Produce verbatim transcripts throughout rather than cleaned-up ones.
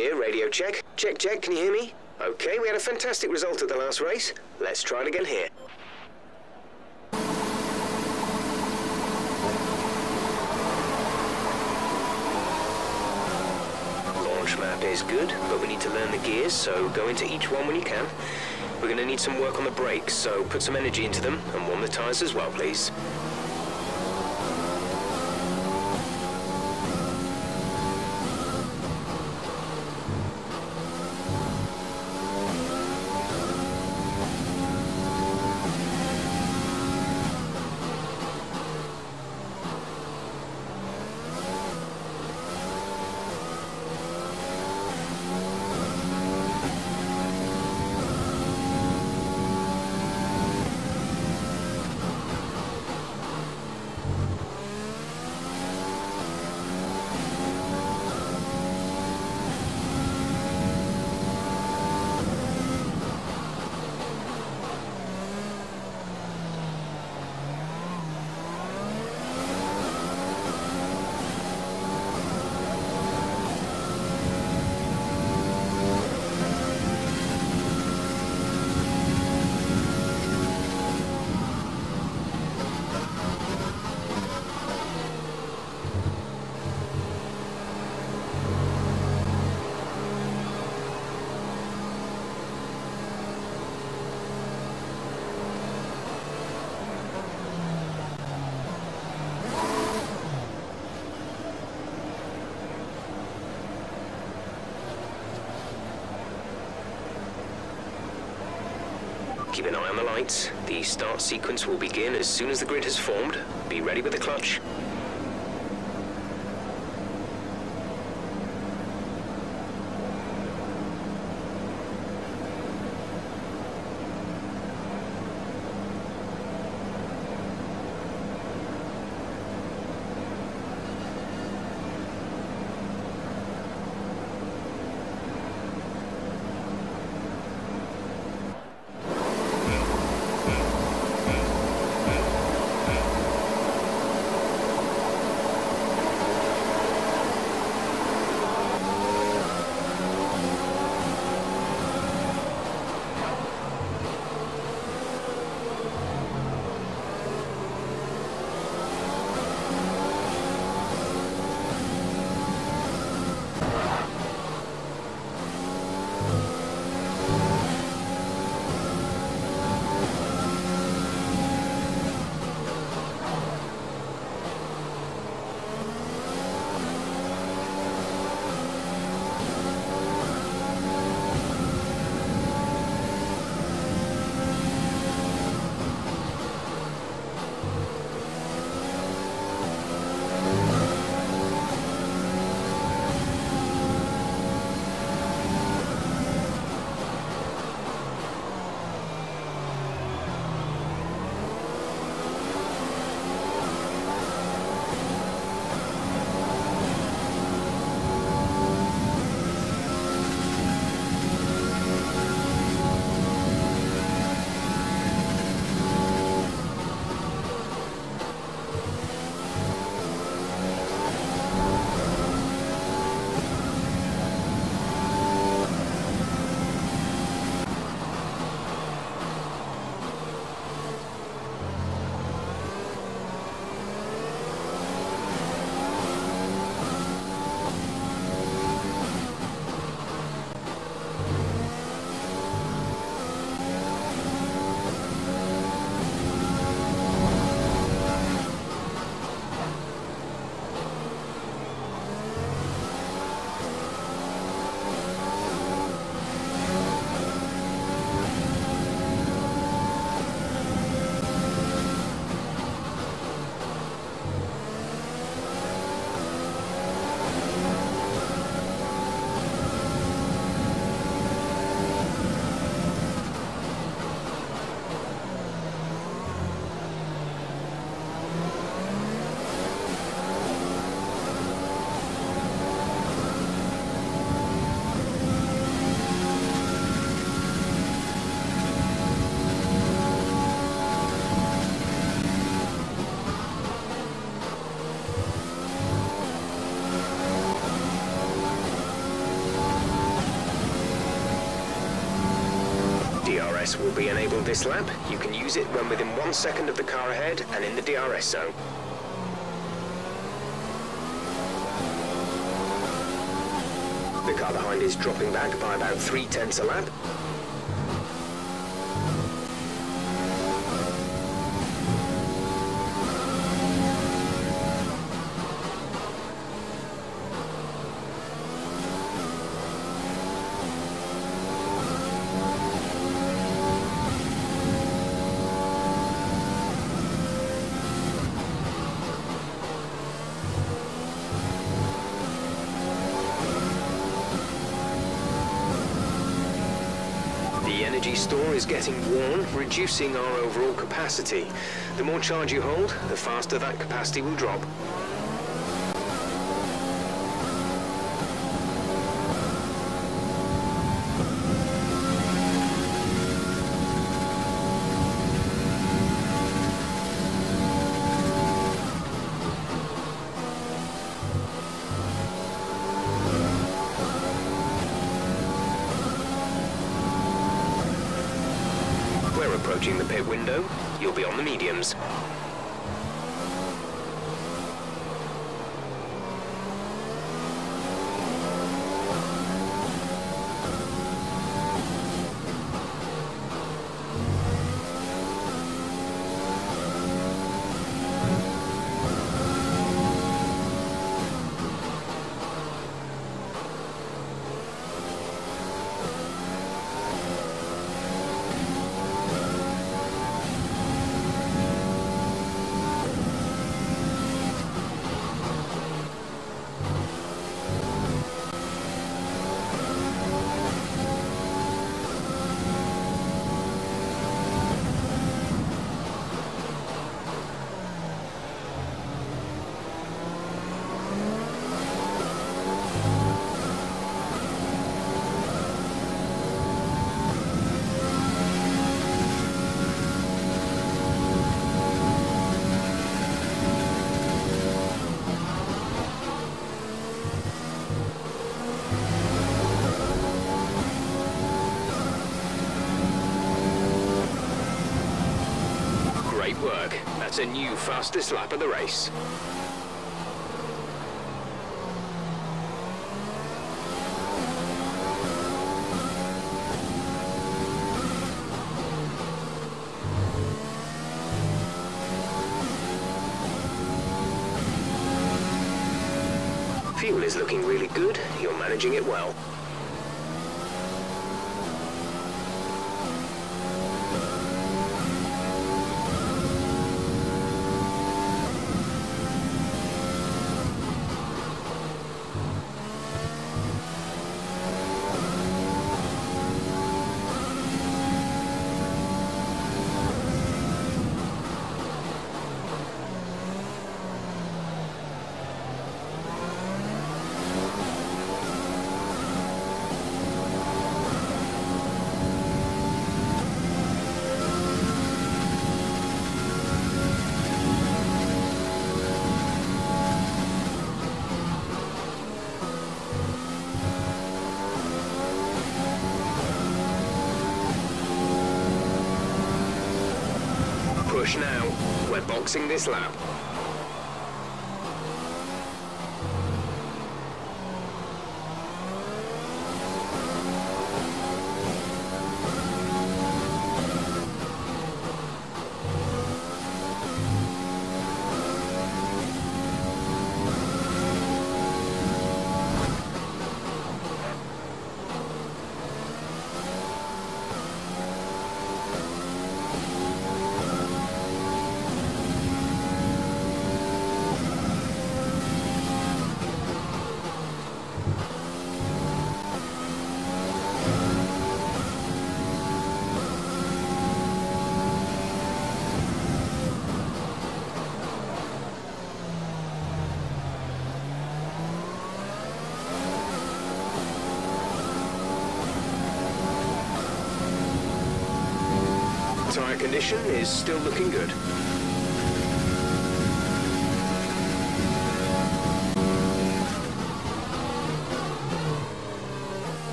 here, radio check. Check, check, can you hear me? Okay, we had a fantastic result at the last race. Let's try it again here. Launch map is good, but we need to learn the gears, so go into each one when you can. We're going to need some work on the brakes, so put some energy into them and warm the tyres as well, please. Keep an eye on the lights. The start sequence will begin as soon as the grid has formed. Be ready with the clutch. S will be enabled this lap. You can use it when within one second of the car ahead and in the D R S zone. The car behind is dropping back by about three tenths a lap. The energy store is getting worn, reducing our overall capacity. The more charge you hold, the faster that capacity will drop. We're approaching the pit window. You'll be on the mediums. Great work. That's a new fastest lap of the race. Fuel is looking really good. You're managing it well. Push now. We're boxing this lap. Tyre condition is still looking good.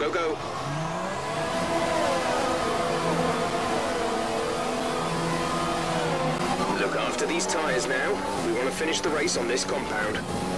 go, go. Look after these tyres now. We want to finish the race on this compound.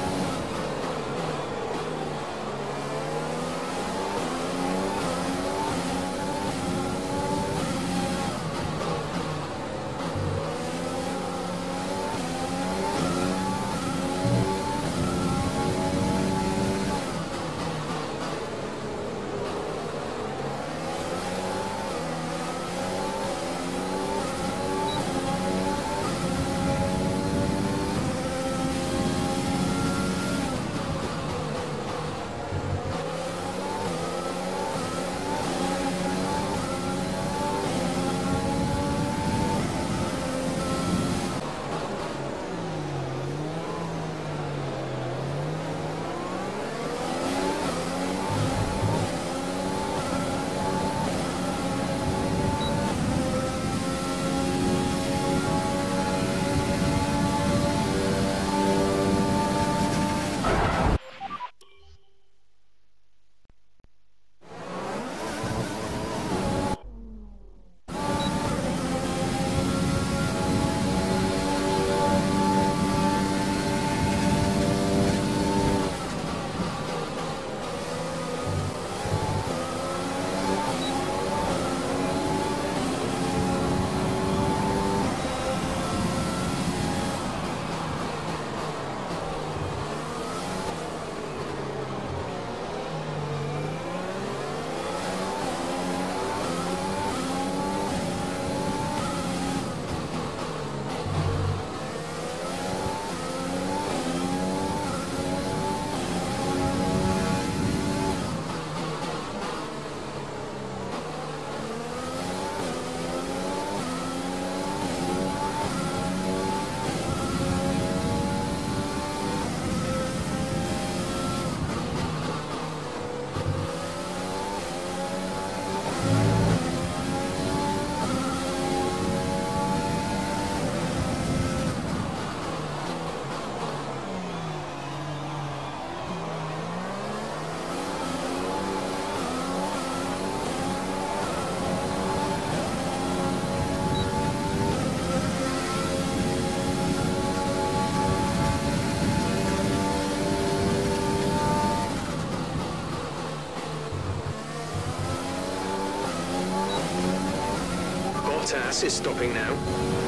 Bottas is stopping now.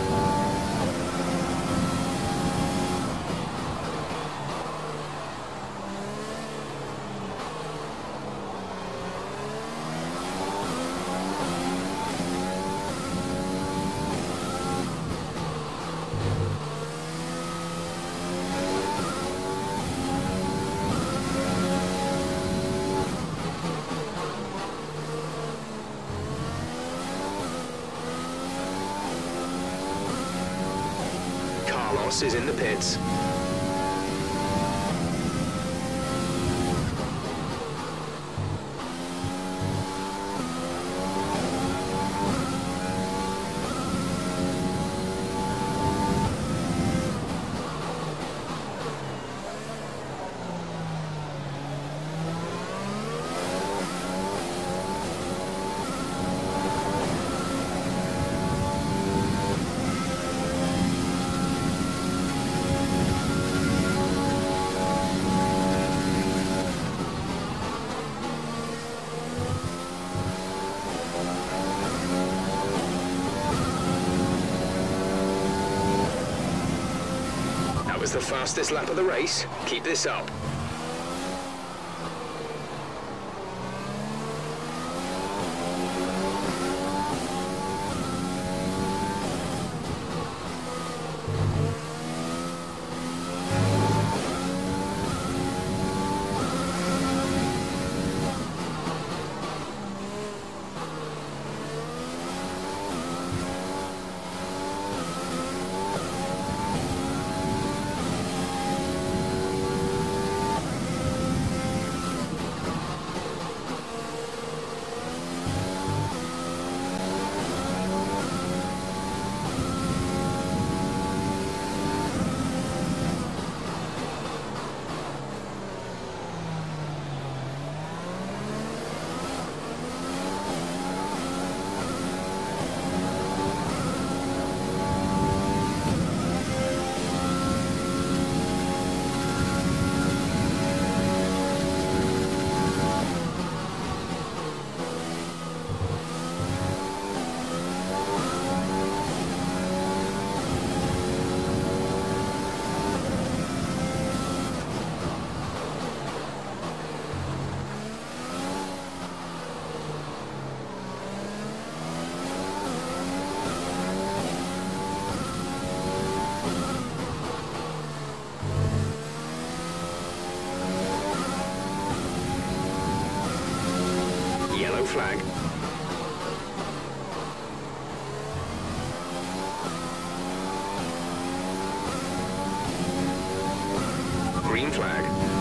Is in the pits. The fastest lap of the race. Keep this up. flag. Green flag.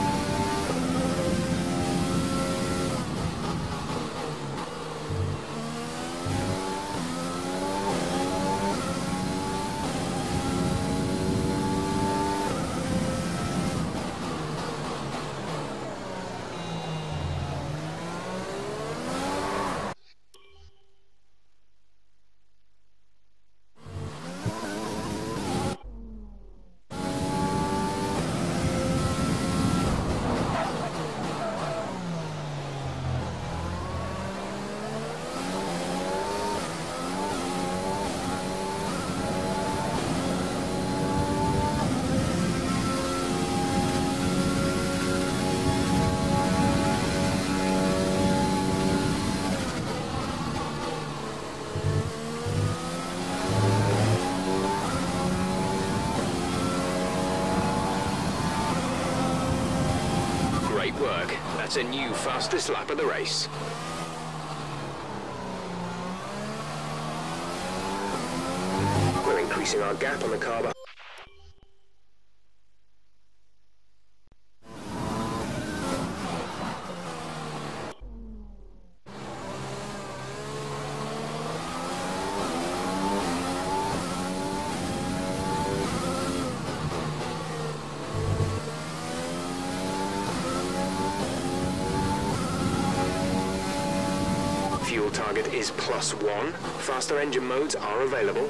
Great work. That's a new fastest lap of the race. We're increasing our gap on the car behind. Fuel target is plus one. Faster engine modes are available.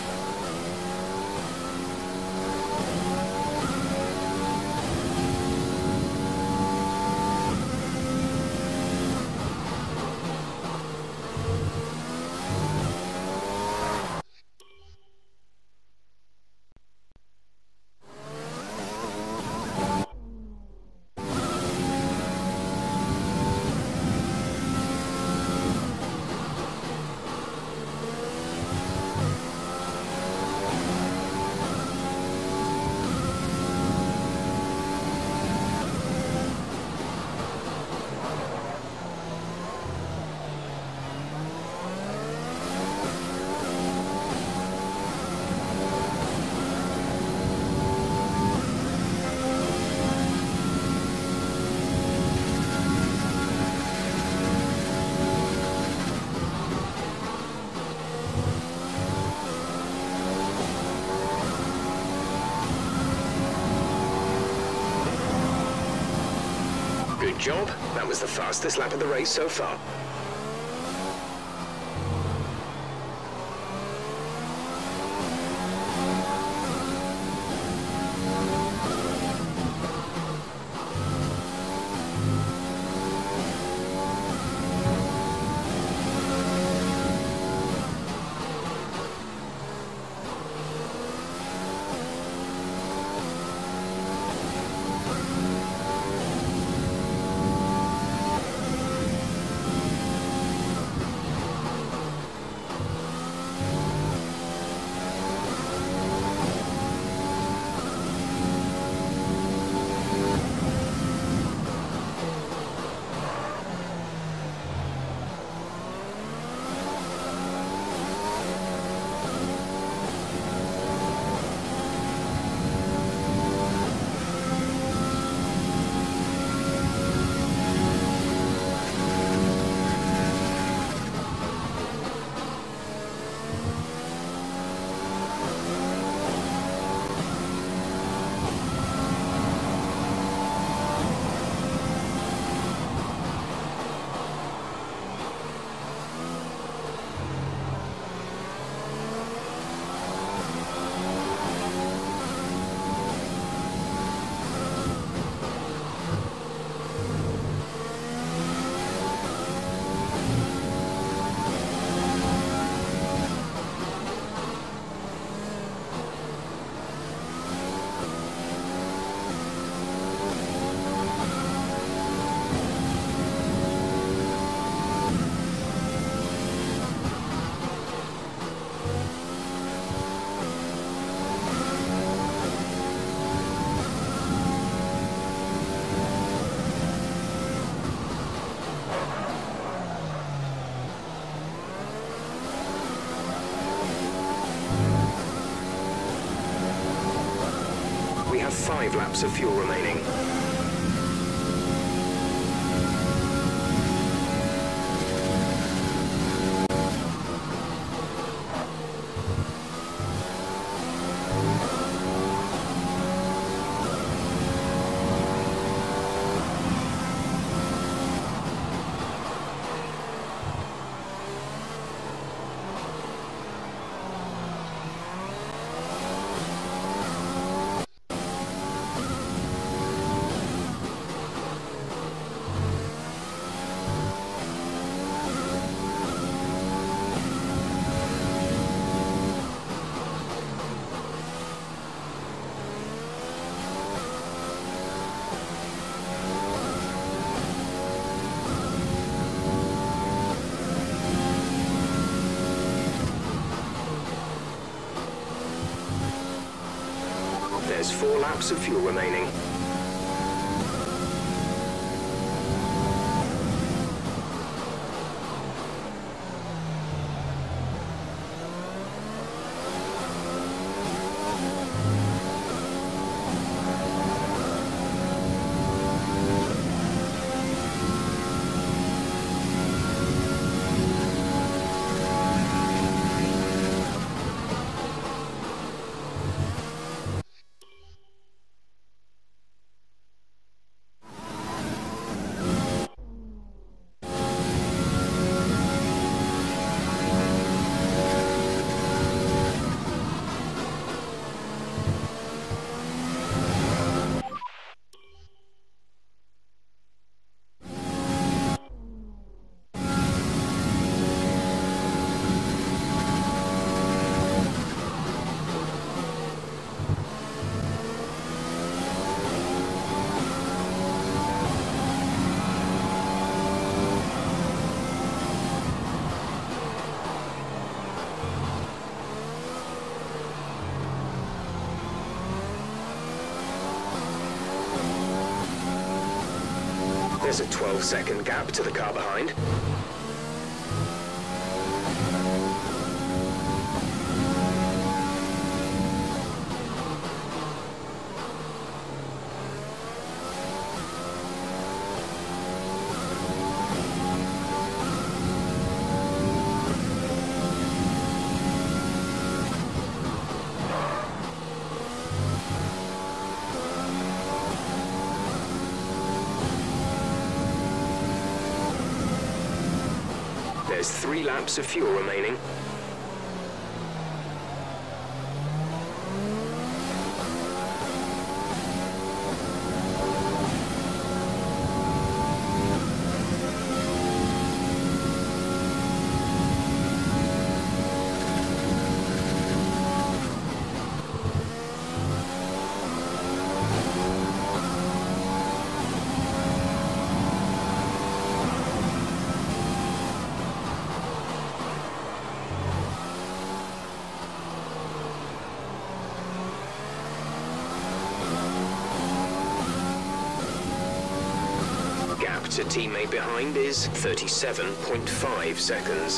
Good job. That was the fastest lap of the race so far. five laps of fuel remaining. There's four laps of fuel remaining. There's a twelve second gap to the car behind. There's three laps of fuel remaining. To teammate behind is thirty-seven point five seconds.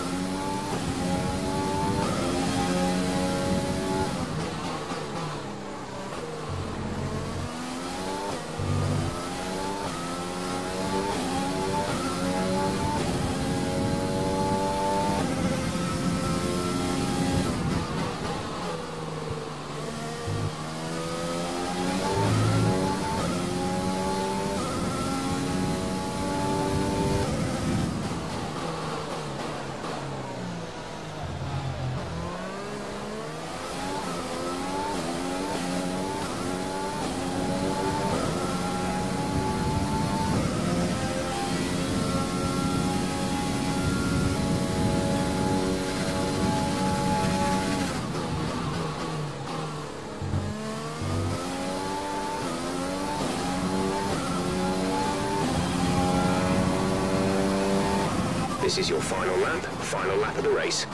This is your final lap, final lap of the race.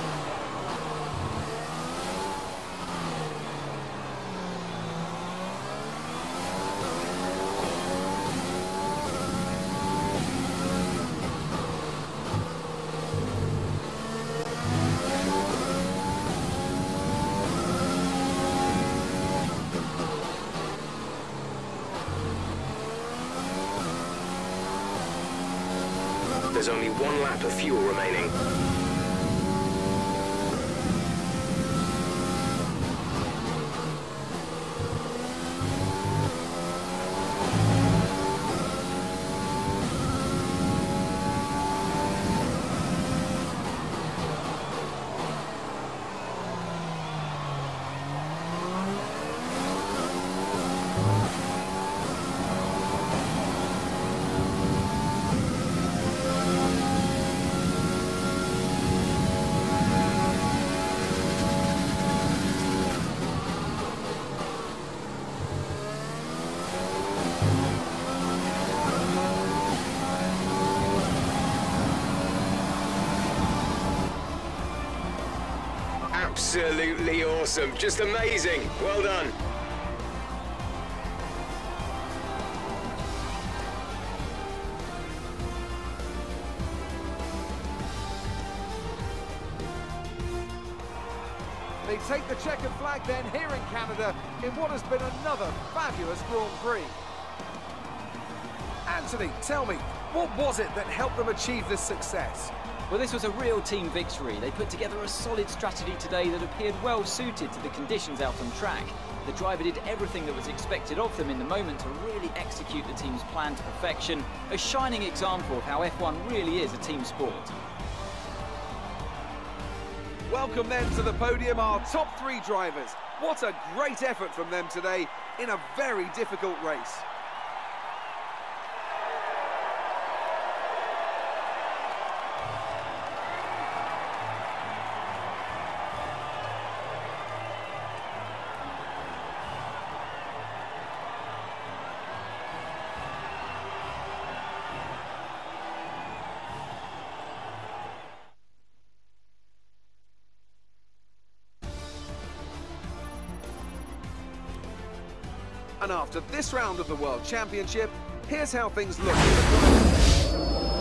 There's only one lap of fuel remaining. Absolutely awesome. Just amazing. Well done. They take the checkered flag then here in Canada in what has been another fabulous Grand Prix. Anthony, tell me, what was it that helped them achieve this success? Well, this was a real team victory. They put together a solid strategy today that appeared well suited to the conditions out on track. The driver did everything that was expected of them in the moment to really execute the team's plan to perfection. A shining example of how F one really is a team sport. Welcome then to the podium, our top three drivers. What a great effort from them today in a very difficult race. And after this round of the World Championship, here's how things look.